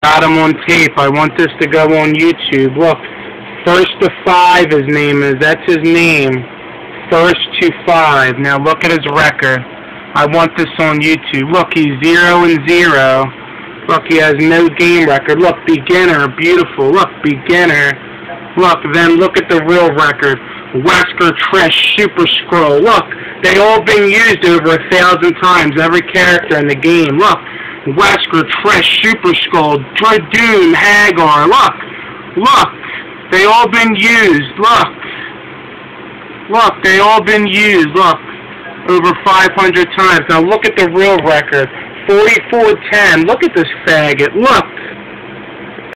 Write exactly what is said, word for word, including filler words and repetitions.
got him on tape. I want this to go on YouTube. Look, First to Five, his name is. That's his name. First to Five. Now look at his record. I want this on YouTube. Look, he's zero and zero. Look, he has no game record. Look, beginner, beautiful. Look, beginner. Look, then look at the real record. Wesker, Trish, Super Scroll. Look, they all been used over a thousand times, every character in the game. Look, Wesker, Trish, Super Scroll, Dradoon, Hagar. Look, look, they all been used. Look, look, they all been used. Look, over five hundred times. Now look at the real record. forty-four ten. Look at this faggot. Look.